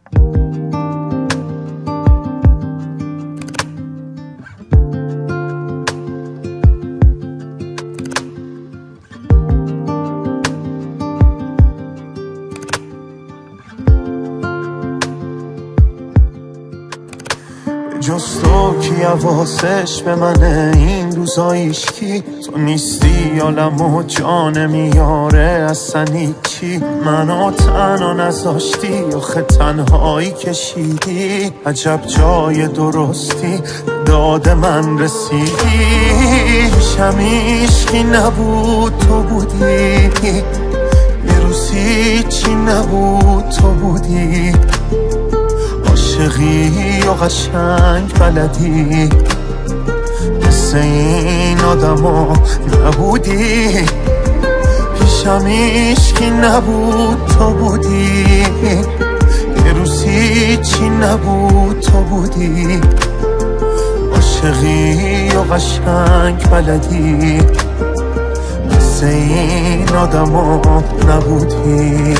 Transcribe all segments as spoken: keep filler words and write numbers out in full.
جز تو کی حواسش به منه این روزا هیچکی، تو نیستی عالم و جان میاره اصلا هیچی، منو تنها نذاشتی آخه تنهایی کشیدی، عجب جای درستی داد من رسیدی، پیشم هیچکی نبود تو بودی، یه روزی چی نبود تو بودی، عاشقی و قشنگ بلدی، مثل این آدما نبودی، پیشم هیچکی نبود تو بودی، یه روزی چی نبود تو بودی، عاشقی و قشنگ بلدی، مثل این آدما نبودی.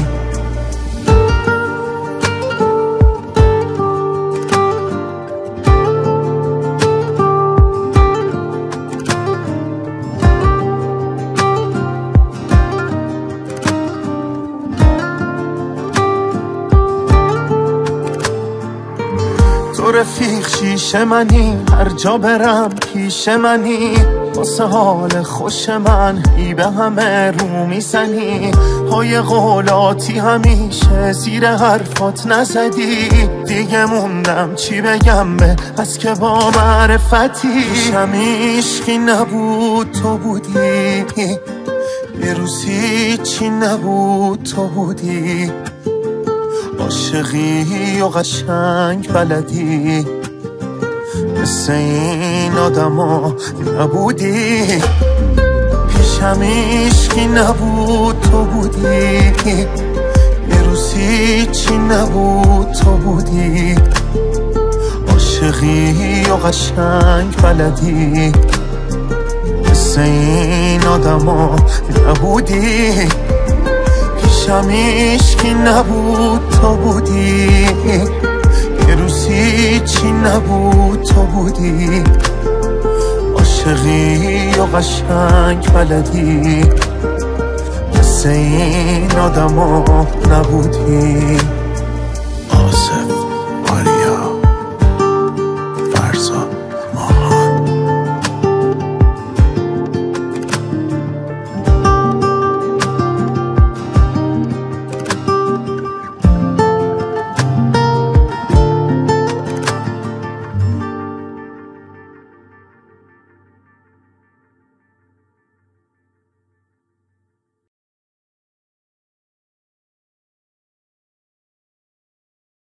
تو رفیق شیشه منی، هر جا برم پیش منی، واسه حال خوش من ای به همه رو میزنی، پای قولاتی همیشه زیر حرفات نزدی، دیگه موندم چی بگم به از که با معرفتی، پیشم هیچکی نبود تو بودی، یه روزی چی نبود تو بودی، عاشقی و قشنگ بلدی، مثل این آدما نبودی، پیشم هیچکی نبود تو بودی، یه روزی چی نبود تو بودی، عاشقی و قشنگ بلدی، مثل این آدما نبودی، پیشم هیچکی نبود تو بودی، یه روزی چی نبود تو بودی، عاشقی و قشنگ بلدی، مثل این آدما نبودی. آصف